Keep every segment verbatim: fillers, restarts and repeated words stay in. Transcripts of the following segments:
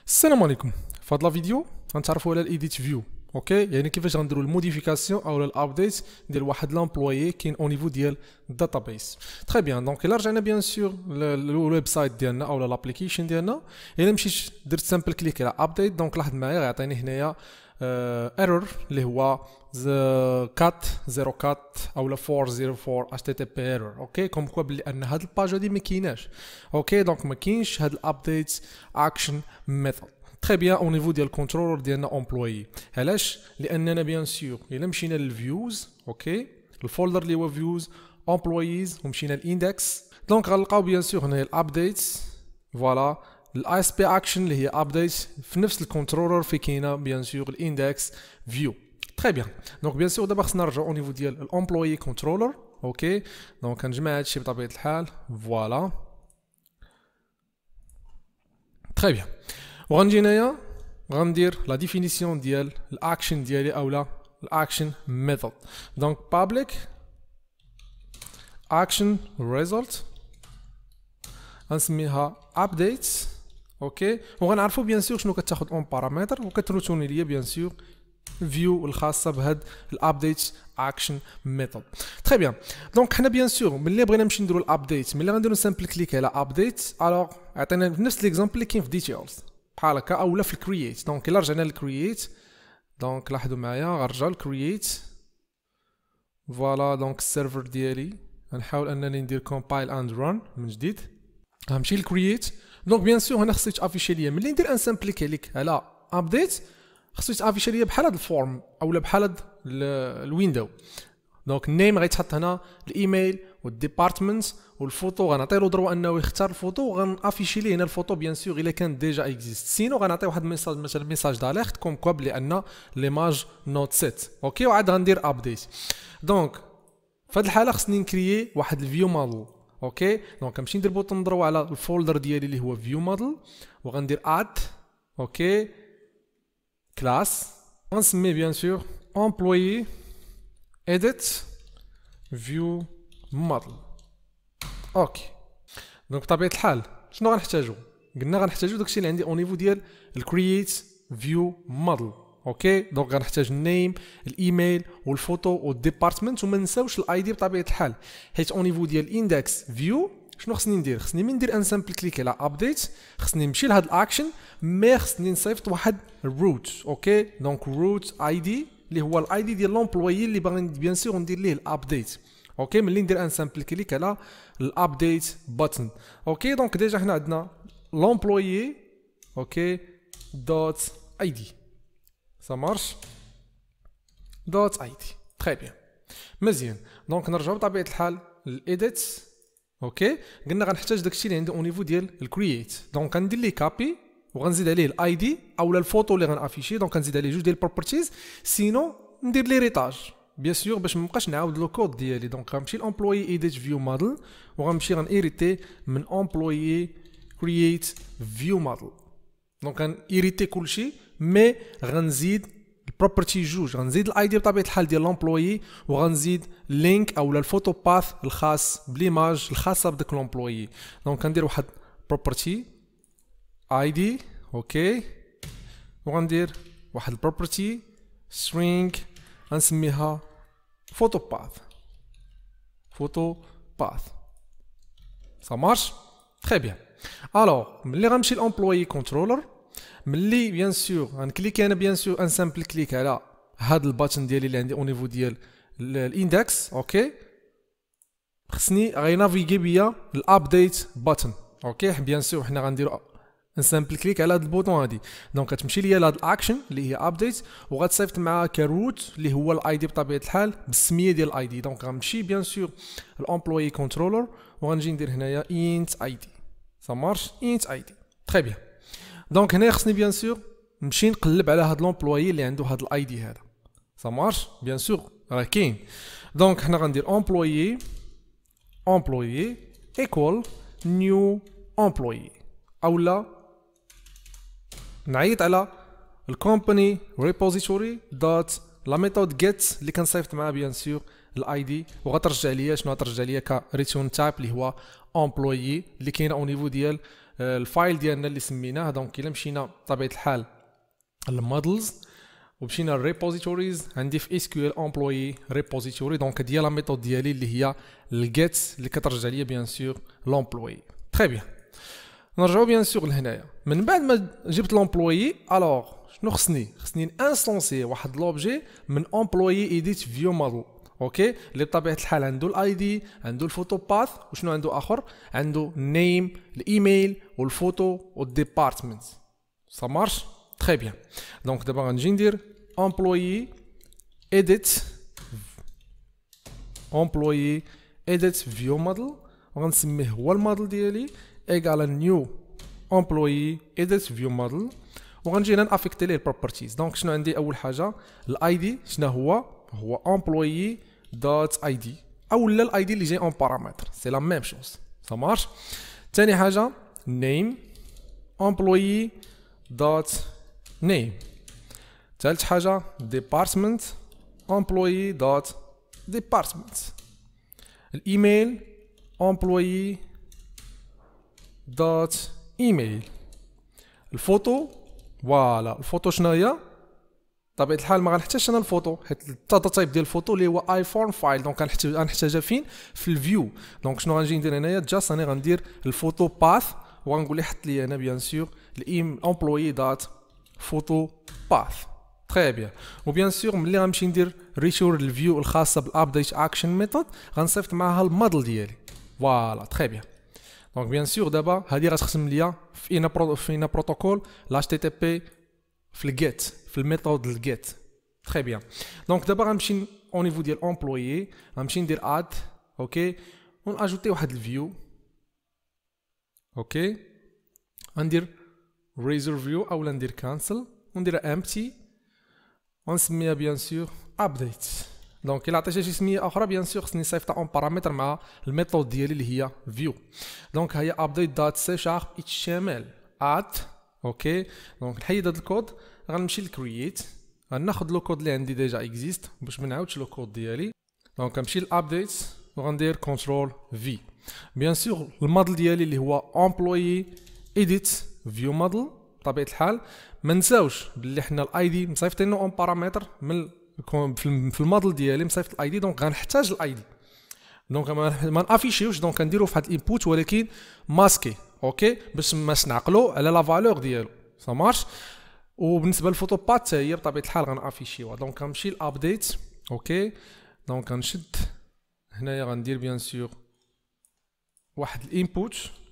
السلام عليكم. في هذا الفيديو غنتعرفوا على الايديت فيو. اوكي، يعني كيفاش غنديروا الموديفيكاسيون او الابديت ديال واحد لامبلويي كاين او نيفو ديال الداتابيس. تري بيان. دونك الا رجعنا بيان سور للويب سايت ديالنا او لابليكيشن ديالنا، الا مشيت درت سامبل كليك على ابديت، دونك لاحظ معايا غيعطيني هنايا ايرور اللي هو كات صفر أربعة اولا أربعمية وأربعة اتش تي تي بي ايرور. اوكي، كوم كوا بلي ان هاد الباج هادي ما كايناش. اوكي، دونك ما كاينش هاد الابديت اكشن ميثود. تري بيان. او نيفو ديال الكونترولر ديالنا امبلويي، علاش؟ لاننا بيان سور الا مشينا للفيوز، اوكي، الفولدر اللي هو فيوز امبلويز، ومشينا للاندكس، دونك غنلقاو بيان سور هنايا الابديت. فوالا الاي اس بي اكشن اللي هي ابديت في نفس الكونترولر في كاينه بيان سور الاندكس فيو. تري بيان. دونك بيان سور دابا خصنا نرجعو او نيفو ديال الامبلويي كونترولر. اوكي، دونك كنجمع هادشي بطبيعه الحال. فوالا تري بيان. وغنجي هنايا غندير لا ديفينيسيون ديال الاكشن ديالي اولا الاكشن ميثود. دونك public action result غنسميها updates. اوكي، وغنعرفوا بيان سور شنو كتاخذ اون بارامتر، وكتروتوني ليا بيان سور فيو الخاصه بهاد الابديت اكشن ميثود. تري بيان. دونك حنا بيان سور ملي بغينا نمشي نديرو الابديت، ملي غنديرو سامبل كليك على ابديت، الوغ عطينا نفس ليكزامبل اللي كاين في ديتيلز بحال هكا اولا في الكرييت. دونك الا رجعنا للكرييت، دونك لاحظوا معايا غنرجعو للكرييت. فوالا دونك السيرفر ديالي غنحاول انني ندير كومبايل اند ران من جديد. غنمشي للكرييت. دونك بيان سور هنا خصني تافيشي ليا ملي ندير ان سامبل كليك على ابديت، خصو يتافيشي ليا بحال هاد الفورم اولا بحال هاد الويندو. دونك النيم غيتحط هنا، الايميل والديبارتمنت والفوتو غنعطيلو ضربه انه يختار الفوتو، وغنافيشي ليه هنا الفوتو بيان سور الا كانت ديجا اكزيست. سينو غنعطي واحد الميساج مثلا ميساج داليرت كوم كوا بلي ان ليماج نوت سيت. اوكي، وعاد غندير ابديت. دونك في هاد الحاله خصني نكريي واحد الفيو موديل. اوكي، دونك كنمشي ندير بوطون نضربو على الفولدر ديالي اللي هو فيو موديل، وغندير اد. اوكي، كلاس غنسميه بيان سور employee edit view model. اوكي، دونك بطبيعه الحال شنو غنحتاجو؟ قلنا غنحتاجو داكشي اللي عندي او نيفو ديال الكرييت فيو موديل. اوكي، دونك غنحتاج النيم، الايميل والفوتو والديبارتمنت، وما نساوش الاي دي بطبيعه الحال، حيت او نيفو ديال الاندكس فيو شنو خصني ندير؟ خصني من ندير ان سامبل كليك على ابديت، خصني نمشي لهاد الاكشن، مي خصني نصيفط واحد الروت. اوكي، دونك روت اي دي اللي هو الاي دي ديال لومبلويي اللي باغي بيان سور ندير ليه الابديت. اوكي، ملي ندير ان سامبل كليك على الابديت بutton. اوكي، دونك ديجا حنا عندنا لومبلويي. اوكي، دوت اي دي سا مارش دوت اي دي. تري بيان، مزيان. دونك نرجعو بطبيعه الحال للايديت. اوكي، قلنا غنحتاج داكشي اللي عندي او نيفو ديال الكرييت. دونك غندير ليه كابي وغنزيد عليه الاي دي اولا الفوتو اللي غنافيشي. دونك غنزيد عليه جوج ديال البروبرتيز، سينو ندير لي ريتاج بيان سور باش مابقاش نعاود لو كود ديالي. دونك غنمشي لامبلويي ايديت فيو موديل، وغنمشي غنيريتي من امبلويي كرييت فيو موديل. دونك غنيريتي كلشي، مي غنزيد البروبرتي جوج، غنزيد الاي دي بطبيعه الحال ديال لومبلويي، وغنزيد لينك اولا الفوتو باث الخاص بليماج الخاصه بداك لومبلويي. دونك كندير واحد بروبرتي اي دي. اوكي، وغندير واحد البروبرتي string غنسميها فوتو باث. فوتو باث سا مارش. تري بيان. الوغ ملي غنمشي لامبلويي كونترولر، ملي بيان سور غنكليكي انا بيان سور ان سامبل كليك على هاد الباتن ديالي اللي عندي او نيفو ديال الاندكس. اوكي، خصني غينافيغي بيا الابديت باتن. اوكي، بيان سور حنا غنديرو ان سامبل كليك على هاد البوطون هادي. دونك كتمشي ليا لهاد الاكشن اللي هي ابديت، وغتصيفط معاها كروت اللي هو الاي دي بطبيعه الحال بالسميه ديال الاي دي. دونك غنمشي بيان سور الامبلويي كونترولر، وغنجي ندير هنايا انت اي دي سا مارش انت اي دي. تري بيان. دونك هنا خصني بيان سور نمشي نقلب على هاد لومبلويي اللي عنده هاد الاي دي هذا. سا مارش بيان سور راه كاين. دونك حنا غندير امبلويي امبلويي ايكوال نيو امبلويي، اولا نعيط على الكومباني ريبوزيتوري دوت لا ميثود جيت اللي كنصيفط معها بيان سور الاي دي، وغترجع ليا شنو غترجع ليا كريتيرن تايب اللي هو امبلويي اللي كاينه او نيفو ديال الفايل ديالنا اللي سميناه. دونك الا مشينا بطبيعه الحال المودلز ومشينا الريبوزيتوريز، عندي في اس كيو ال امبلوي ريبوزيتوري. دونك ديال لا ميثود ديالي اللي هي الجيت اللي كترجع ليا بيان سور لومبلوي. تري بيان، نرجعو بيان سور لهنايا. من بعد ما جبت لومبلوي الوغ شنو خصني؟ خصني انستونسي واحد لوبجي من امبلوي ايديت فيو موديل. اوكي، اللي بطبيعه الحال عنده الاي دي، عنده الفوتو باث، وشنو عنده اخر؟ عنده النيم، الايميل والفوتو والديبارتمنت. سا مارش تري بيان. دونك دابا غنجي ندير امبلوي ايديت امبلوي ايديت فيو موديل، وغنسميه هو الموديل ديالي ايكال نيو امبلوي ايديت فيو موديل، وغنجي هنا نافيكتي ليه البروبرتيز. دونك شنو عندي؟ اول حاجه الاي دي، شنو هو؟ هو امبلوي دوت اي دي، او لا الاي دي اللي جاي اون بارامتر، سي لا ميم شوز. سا مارش. ثاني حاجه نيم امبلوي دوت نيم. ثالث حاجه ديبارتمنت امبلوي دوت ديبارتمنت. الايميل امبلوي دوت ايميل. الفوتو فوالا، الفوتو شنو هي؟ بطبيعه الحال ما غنحتاجش انا الفوتو، حيت الداتا تايب ديال الفوتو اللي هو ايفون فايل. دونك غنحتاج غنحتاجها فين؟ في الفيو. دونك شنو غنجي ندير هنايا؟ جاست انا غندير الفوتو باث، وغنقول ليه حط لي هنا بيان سور الايم امبلوي دات فوتو باث. تري بيان. وبيان سور ملي غنمشي ندير ريتور الفيو الخاصه بالابديت اكشن ميثود، غنصيفط معاها الموديل ديالي. فوالا تري بيان. دونك بيان سور دابا هادي غتخدم ليا في اينا برو في اينا بروتوكول ل اتش تي تي بي في الجيت، في الميثود الجيت. تري بيان. دونك دابا غنمشي او نيفو ديال امبلوي، غنمشي ندير اد اوكي، وناجوتي واحد الفيو. اوكي، غندير ريزر فيو اولا ندير كانسل وندير امبتي، ونسميها بيان سور ابديت. دونك الا عطيتها شي سميه اخرى بيان سور خصني نصيفطها اون بارامتر مع الميثود ديالي اللي هي فيو. دونك هي ابديت دات سي شارب اتش تي ام ال اد. اوكي، دونك نحيد هذا الكود، غنمشي لكرييت، غناخذ لو كود اللي عندي ديجا اكزيست باش ما نعاودش لو كود ديالي. دونك غنمشي لابديت وغندير كنترول في. بيان سور الموديل ديالي اللي هو امبلوي ايديت فيو موديل. بطبيعه الحال ما نساوش باللي حنا الاي دي مصيفطينو اون بارامتر من في الموديل ديالي، مصيفط الاي دي. دونك غنحتاج الاي دي، دونك ما نافيشيوش، دونك كنديرو في واحد الانبوت ولكن ماسكي. اوكي، باش باش نعقلو على لا فالور ديالو. سا مارش. وبالنسبه للفوتو بات حتى هي بطبيعه الحال غنافيشيوها. دونك غنمشي لابديت. اوكي، دونك غنشد هنايا غندير بيان سور واحد الانبوت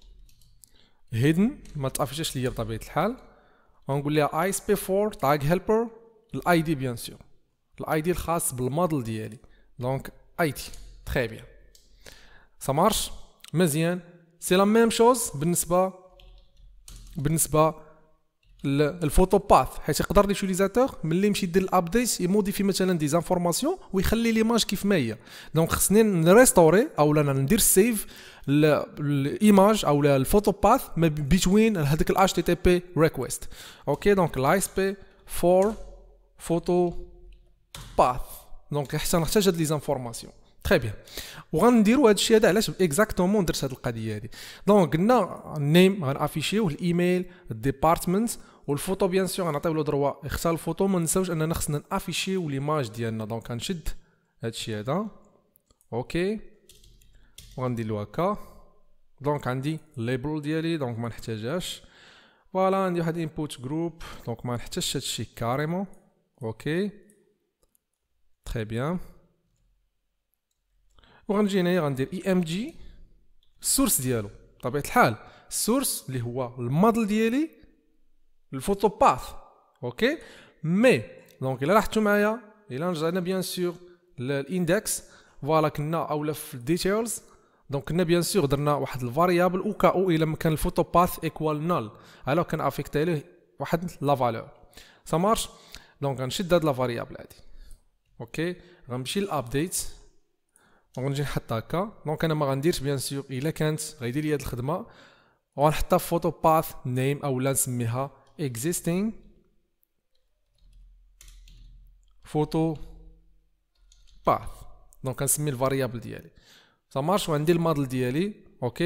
هيدن ما تافيشش ليا بطبيعه الحال، غنقول لها اي اس بي فور تاج هيلبر الاي دي بيان سور، الاي دي الخاص بالموديل ديالي. دونك اي دي. تري بيان. سا مارش مزيان. سي لا ميم شوز بالنسبه بالنسبه للفوتو باث، حيت يقدر ليوتيليزاتور ملي يمشي يدير الابديت يموديفي مثلا دي زانفورماسيون ويخلي ليماج كيف ما هي. دونك خصني نريستوري او لا ندير سيف الايماج او الفوتو باث بين هذاك الاتش تي تي بي ريكويست. اوكي، دونك الاي اس بي فور فوتو باث. دونك حتى نحتاج هاد لي زانفورماسيون. تري بيان. وغنديروا هذا الشيء هذا علاش اكزاكتومون درت هذه القضيه هذه. دونك قلنا النيم غنافيشيوه، الايميل، الديبارتمنت، والفوتو بيان سور غنعطيو له دروا اختار الفوتو. ما نساوش اننا خصنا نافيشيو ليماج ديالنا. دونك غنشد هذا الشيء هذا. اوكي، وغندير له هكا. دونك عندي الليبل ديالي دونك ما نحتاجهاش. فوالا عندي واحد انبوت جروب دونك ما نحتاجش هذا الشيء كاريمون. اوكي تري بيان. وغنجي هنايا غندير اي ام جي السورس ديالو بطبيعه الحال، السورس اللي هو الموديل ديالي الفوتو باث. اوكي مي دونك الا لاحظتوا معايا الا رجعنا بيان سور للاندكس فوالا كنا اولا في الديتيلز دونك كنا بيان سور درنا واحد الفاريابل او كاو الا ما كان الفوتو باث ايكوال نول الو كان افيكتي ليه واحد لا فالور سا مارش. دونك غنشد هاد لا فاريابل هادي. اوكي غنمشي للابديت وغنجي نحط هكا. دونك انا ما غنديرش بيان سور الا كانت غيدير لي هاد الخدمه وغنحطها في فوتو باث نيم اولا نسميها existing photo path. دونك كنسمي الفاريابل ديالي سا مارش وعندي الموديل ديالي. اوكي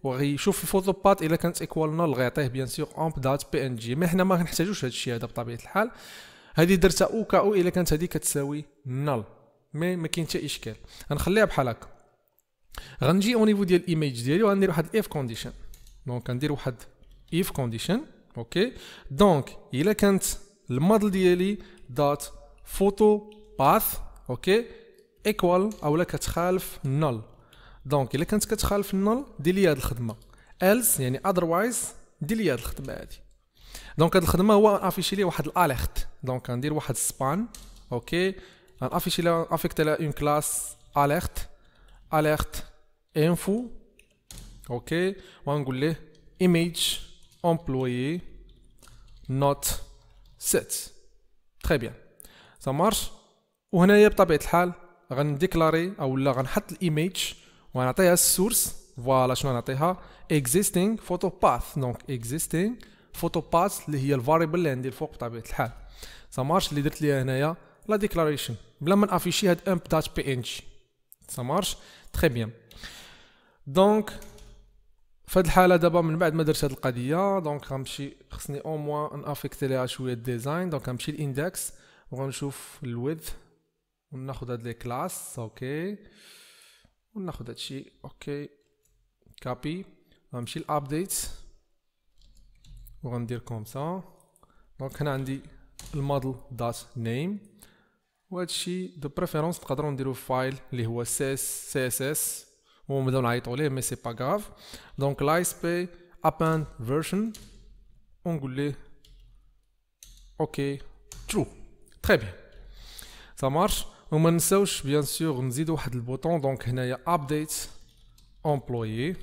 وغيشوف في الفوتوبات الا كانت ايكوال نل غيعطيه بيان سور امب دات بي ان جي. مي حنا ما كنحتاجوش هذا الشيء هذا بطبيعه الحال. هذه درتها او كاو الا كانت هذه كتساوي نل، مي ما كاين حتى اشكال. غنخليها بحال هكا. غنجي او نيفو ديال الايميج ديالي وغندير واحد اف كونديشن. دونك غندير واحد اف كونديشن. اوكي دونك الا كانت الموديل ديالي دات فوتو باث اوكي ايكوال اولا كتخالف نل، دونك الا كانت كتخالف النل دير لي هاد الخدمه else يعني otherwise دير لي هاد الخدمه هادي. دونك هاد الخدمه هو افيشي لي واحد الاليرت. دونك غندير واحد سبان اوكي افيشي لي افيكت لها اون كلاس اليرت اليرت انفو اوكي وغنقول ليه image employé not set. تري بيان سا مارش. وهنايا بطبيعه الحال غنديكلاري او لا غنحط الايميج وغنعطيها السورس. فوالا شنو نعطيها existing photo path. دونك existing photo path اللي هي الفاريبل اللي عندي الفوق بطبيعه الحال. سا مارش اللي درت ليها هنايا لا ديكلاريشن بلا ما نافيشي هاد امب دات بي ان جي. سا مارش تري بيان. دونك في هاد الحاله دابا من بعد ما درت هاد القضيه دونك غنمشي خصني او موان نافيكتي ليها شويه ديزاين. دونك غنمشي للاندكس وغنشوف الويدث وناخذ هاد لي كلاس اوكي وناخذ هادشي اوكي كابي. غنمشي لابديت وغندير كوم سا. دونك هنا عندي الموديل دات نيم وهادشي دو بريفيرونس تقدروا نديرو فايل اللي هو سي اس سي اس اس ونبداو نعيطوا ليه مي سي با غاف. دونك لايس بي اباند فيرجن ونقول ليه اوكي ترو. تري بيان سا مارش. وما نساوش بيان سور نزيدو واحد البوطون. دونك هنايا ابديت امبلويي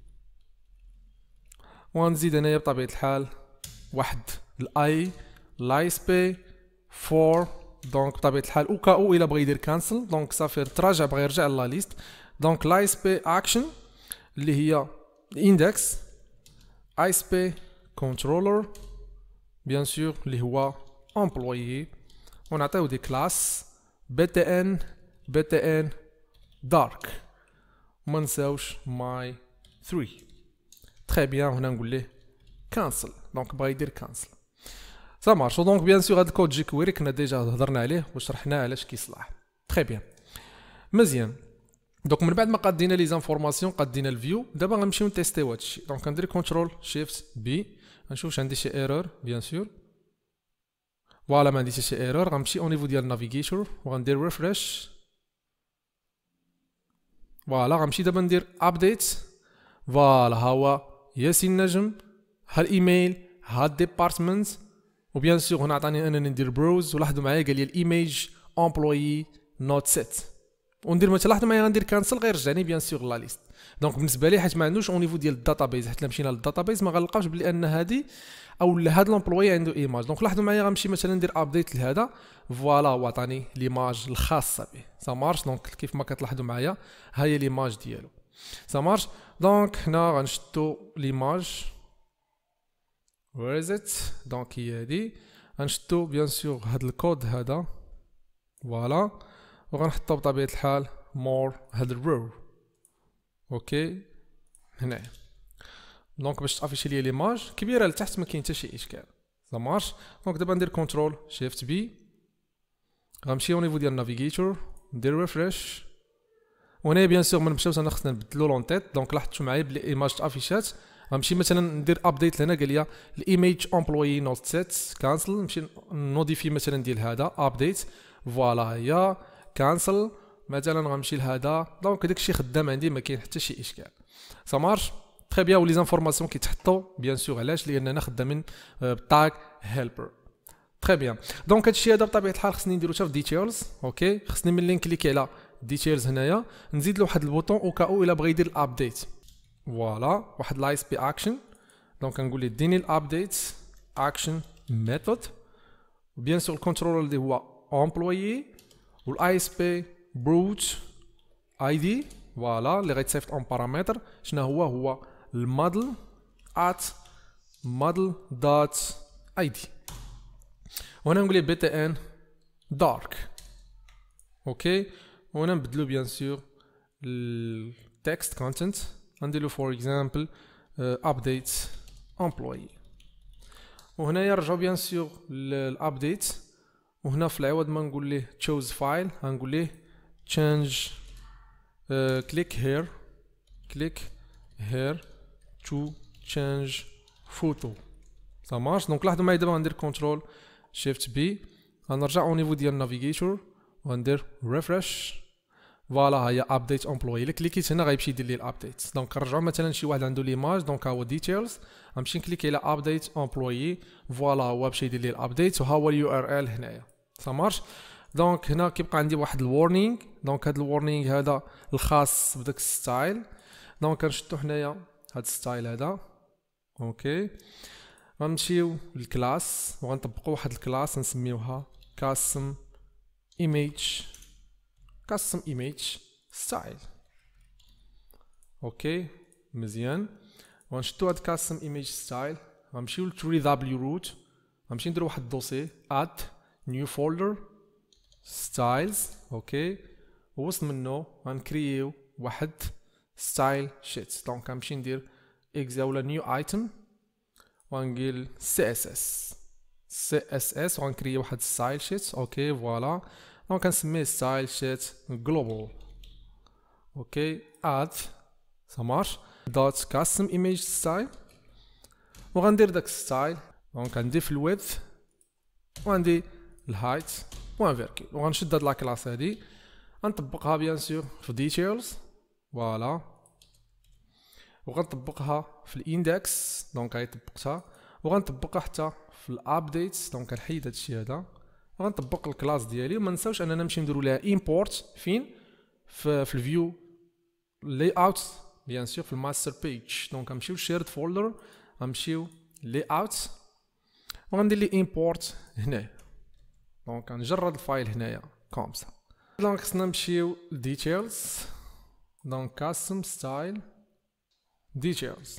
ونزيد هنايا بطبيعه الحال واحد الاي لايس بي فور. دونك بطبيعه الحال او كاو الا بغى يدير كانسل دونك صافي تراجع بغى يرجع لا ليست. دونك لايس بي اكشن اللي هي الاندكس ايس بي كنترولر بيان سور اللي هو امبلويي ونعطيو دي كلاس بي تي ان بي تي ان دارك وما نساوش ماي ثري. تري بيان. هنا نقول ليه كانسل. دونك بغا يدير كانسل سا مارش. دونك بيان سور هاد الكود جي كويري كنا ديجا هضرنا عليه وشرحناه علاش كيصلح. تري بيان مزيان. دونك من بعد ما قادينا لي زانفورماسيون قادينا الفيو دابا غنمشيو نتيستيو هادشي. دونك غندير كنترول شيفت بي غنشوف واش عندي شي ايرور بيان سور. فوالا ما عنديش شي ايرور. غنمشي او نيفو ديال النافيغيتور وغندير ريفريش. فوالا غنمشي دابا ندير ابديت. فوالا ها هو ياسين نجم ها الايميل ها الديبارتمنت وبيان سور هنا عطاني انني ندير بروز. ولاحظوا معايا قال لي الايميج امبلويي نوت سيت وندير مثلا لاحظوا معايا غندير كانسل غيرجعني بيان سور لا ليست. دونك بالنسبه لي حيت ما عندوش او نيفو ديال الداتابيز حيت مشينا للداتابيز ما غنلقاوش بلي ان هذه او هاد لومبلوي عنده ايماج. دونك لاحظوا معايا غنمشي مثلا ندير ابديت لهذا فوالا هو عطاني ليماج الخاصه به. سا مارش. دونك كيف ما كتلاحظوا معايا ها هي ليماج ديالو. سا مارش. دونك هنا غنشدو ليماج وير از ات. دونك هي هادي غنشدو بيان سور هاد الكود هذا فوالا وغنحطو بطبيعه الحال مور هاد الرو اوكي هنا. دونك باش تافيشي ليا ليماج كبيره لتحت ما كاين حتى شي اشكال. سا مارش. دونك دابا ندير كنترول شيفت بي غنمشي او نيفو ديال النافيغيتور ندير ريفريش وهنا بيان سور ما نمشيوش انا خصنا نبدلو لون تيت. دونك لاحظتوا معايا بلي ايماج تافيشات. غنمشي مثلا ندير ابديت لهنا قال لي الايميج امبلويي نوت سيت كانسل. نمشي نوديفي مثلا ديال هذا ابديت فوالا هي كانسل مثلا غنمشي لهذا. دونك داكشي خدام عندي ما كاين حتى شي اشكال. سا مارش تري بيان. ولي زانفورماسيون كيتحطوا بيان سور علاش لاننا خدامين بتاغ هيلبر. تري بيان. دونك هادشي هذا بطبيعه الحال خصني نديرو حتى في ديتيلز اوكي. خصني ملي نكليكي على ديتيلز هنايا نزيد له واحد البوطون او كاو الا بغى يدير الابديت. فوالا واحد لايس بي اكشن. دونك كنقول ليه ديني الابديت اكشن ميثود بيان سور الكنترولر اللي هو امبلويي والاي اس بي بروت اي دي فوالا اللي غيتصيفط اون بارامتر. شنو هو هو الموديل ات موديل دوت اي دي وهنا نقول ليه بي تي ان دارك اوكي. وهنا نبدلو بيان سور التكست كونتنت غندير له فور اكزامبل ابديت امبلوي، وهنايا نرجعو بيان سور للابديت، وهنا في العوض ما نقول ليه تشوز فايل غنقول ليه change كليك هير كليك هير تو change photo. ça marche. دونك لاحظوا معايا دابا غندير كنترول شيفت بي، غنرجع او نيفو ديال النافيغيتور وغندير ريفريش. فوالا هي ابديت امبلوي. الا كليكيت هنا غيمشي يدير لي الابديت. دونك كنرجعو مثلا شي واحد عنده ليماج، دونك ها هو ديتيلز، غنمشي نكليكي على ابديت امبلوي، فوالا هو مشى يدير لي الابديت، وها هو اليو ار ال هنايا. ça marche. دونك هنا كيبقى عندي واحد الورنينغ، دونك هاد الورنينغ هذا الخاص بداك الستايل، دونك كنشدو حنايا هاد الستايل هذا. اوكي غنمشيو للكلاس وغنطبقو واحد الكلاس نسميوها custom image custom image style. اوكي مزيان. غنشدو هاد custom image style، غنمشيو ل three w root، غنمشي نديرو واحد الدوسي add new folder styles. اوكي وسط منو غنكرييو واحد ستايل شيت. دونك غنمشي ندير اكزا ولا نيو ايتم وغنقول سي اس اس سي اس اس وغنكري واحد ستايل شيت. اوكي فوالا دونك كنسميه ستايل شيت جلوبال. اوكي اد ça marche دوت كاستم ايميج ستايل، وغندير داك ستايل. دونك غندي في الويدث وغندي الهايت بوان فيركيل، وغنشد هاد لا كلاس هادي غنطبقها بيان سور في ديتيلز. فوالا وغنطبقها في الاندكس، دونك هاي طبقتها، وغنطبقها حتى في الابديت. دونك كنحيد هادشي هذا وغنطبق الكلاس ديالي. وما نساوش اننا نمشي نديرو ليها امبورت فين في, في الفيو لاي اوت بيان سور في الماستر بيج. دونك غنمشيو شيرد فولدر، غنمشيو لاي اوت وغندير لي امبورت هنا. دونك غنجرد الفايل هنايا كومسا. دونك خصنا نمشيو لديتيلز، دونك كاستم ستايل details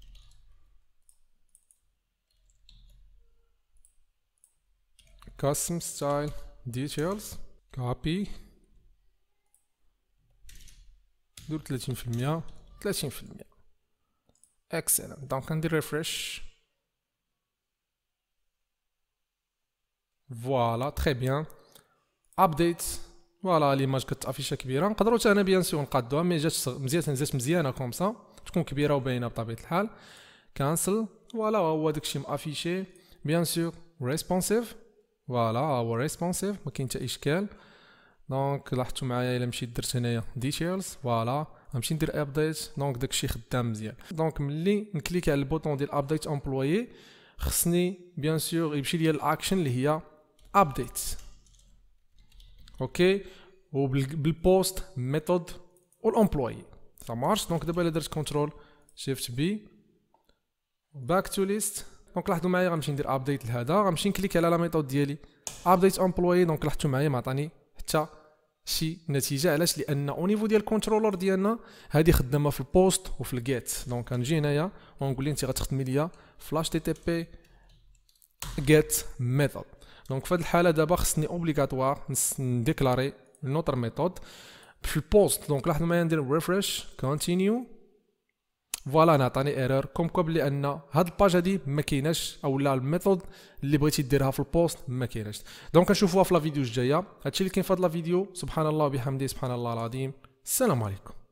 custom style details copy دور ثلاثين في المية ثلاثين في المية. excellent. دونك ندير refresh. فوالا تري بيان update. فوالا ليماج كتافيشا كبيره، نقدروا حتى انا بيان سور نقادوها، مي جات مزيان نزات مزيانه كومسا تكون كبيره وباينه بطبيعه الحال. كانسل. فوالا هو داكشي مافيشي بيان سور ريسبونسيف. فوالا هو ريسبونسيف ما كاين حتى اشكال. دونك لاحظتوا معايا الا مشيت درت هنايا ديتيلز، فوالا غنمشي ندير ابديت، دونك داكشي خدام مزيان. دونك ملي نكليكي على البوطون ديال ابديت امبلويي خصني بيان سور يمشي ليا الاكشن اللي هي ابديت. اوكي وبالبوست ميثود والامبلوي ça marche. دونك دابا الا درت كنترول شيفت بي باك تو ليست، دونك لاحظوا معايا غنمشي ندير ابديت لهذا، غنمشي نكليك على لا ميثود ديالي ابديت امبلوي. دونك لاحظتوا معايا ما عطاني حتى شي نتيجه. علاش؟ لان او نيفو ديال الكونترولر ديالنا هذه خدامه في البوست وفي الجيت. دونك غنجي هنايا ونقول لي انت غتخدمي ليا فلاش تي تي بي جيت ميثود. دونك في هذه الحاله دابا خصني اوبليغاتوار نديكلاري نوتر ميثود في البوست. دونك لاحظوا معايا ندير ريفريش كونتينيو، فوالا نعطاني ايرور كوم كو بلي ان هاد الباج هادي ما كايناش، او لا الميثود اللي بغيتي ديرها في البوست ما كايناش. دونك نشوفوها في لا فيديو الجايه. هادشي اللي كاين في هاد لا فيديو. سبحان الله وبحمده سبحان الله العظيم. السلام عليكم.